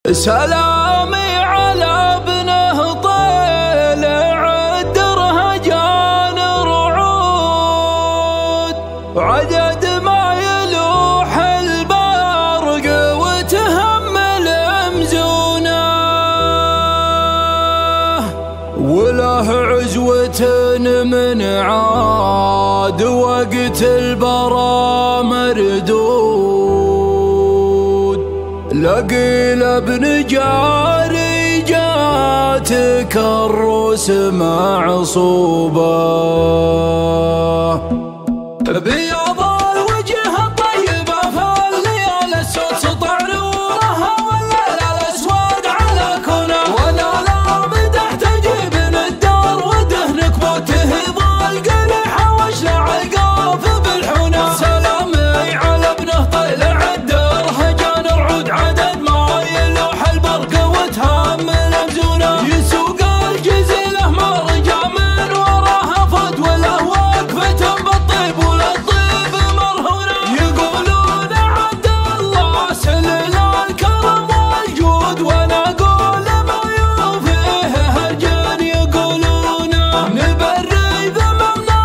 سلامي على ابنه طيل عدره جان رعود، عدد ما يلوح البرق وتهمل مزونه، وله عزوة من عاد وقت البرا مردود، لقيل ابن جاري جاتك الروس مع صوبه، بياض الوجه الطيبه فالليالي السود سطع نورها والليل الاسود على كونه، وانا لا مدح تجيب الدار ودهنك بوته ضال قليحه واشلع القاف بالحونه، سلامي على ابنه طيل عدره جان رعود، عدد ما يلوح البرق وتهمل مزونه، يسوق الجزيله مرجع من وراها فد وله وقفه بالطيب وللطيب مرهونه، يقولون عبد الله سلل الكرم والجود، وانا اقول ما يوفيه هرجان، يقولون نبري ذممنا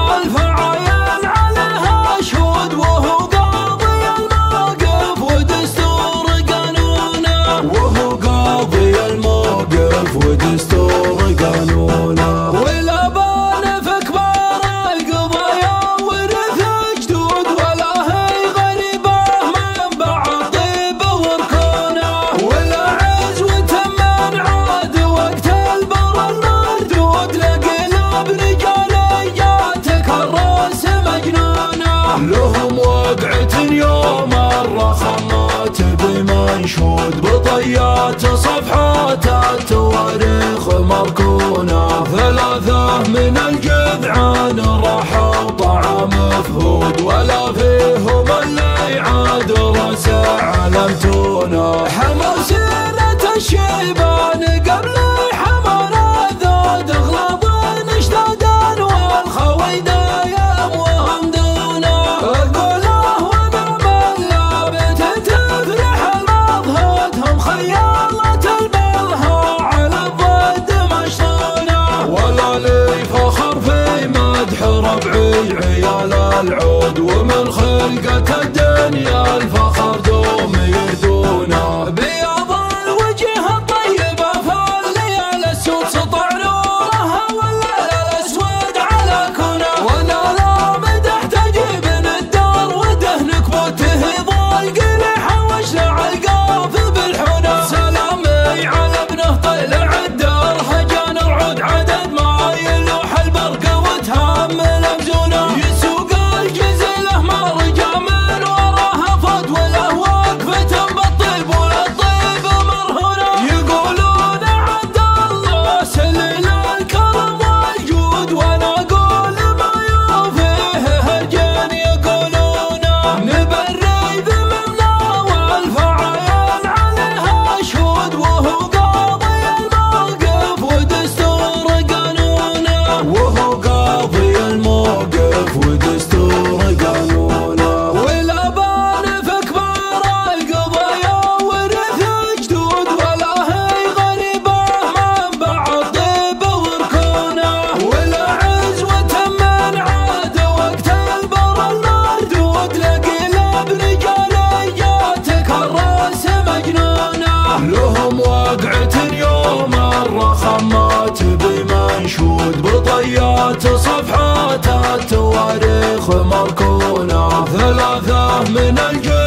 والفعايل عليها شهود، وهو قاضي الموقف ودستور قانونه، وهو قاضي الموقف ودستور قانونه، والابان في كبار القضايا ورث جدود، ولا هي غريبه من بعد طيبه وركونه، ولا عزوه من عاد وقت البر المردود، لقيل ابن جالياتك الراس مجنونه، لهم وقعه يوم الرخمات بمنشود، بطيات صفحات التواريخ مركونه، ثلاثه من الجذعان راحوا طعام فهود، ولا فيهم اللي عاد رسع علمتونه، حمر سيرة الشيبان قبل حمر الذود، اغلاض اشتادا والخويدا يم دونه، اقوله وانا ملابت تفرح المضهود، هم خيالة البلها على الضد مشطونه، ولا لي فخر في مدح ربعي عيال العود، ومن خلقة الدنيا الفخر دوم يهدونه، بياض الوجه الطيبه فالليالي السود سطع نورها والليل الاسود على كونه، وانا لا مدح تجيب الدار ودهنك بوته ضال قليحه واشلع القاف بالحونه، سلامي على ابنه طيل عدره جان رعود، عدد ما يلوح البرق وتهمل مزونه، يسوق الجزيله مرجع من وراها فد وله وقفه بالطيب وللطيب مرهونه، يقولون عبد الله سلل الكرم والجود، وانا اقول ما يوفيه هرجان، يقولون نبري ذممنا والفعايل عليها شهود، وهو قاضي الموقف ودستور قانونه، وهو قاضي الموقف ودستور قانونه، والابان في كبار القضايا ورث جدود، ولا هي غريبه من بعد طيبه وركونه، ولا عزوه من عاد وقت البر المردود، لقيل ابن جالياتك الراس مجنونه، لهم وقعه يوم الرخمات بمنشود، بطيات صفحات التواريخ مركونه، ثلاثه من الجيل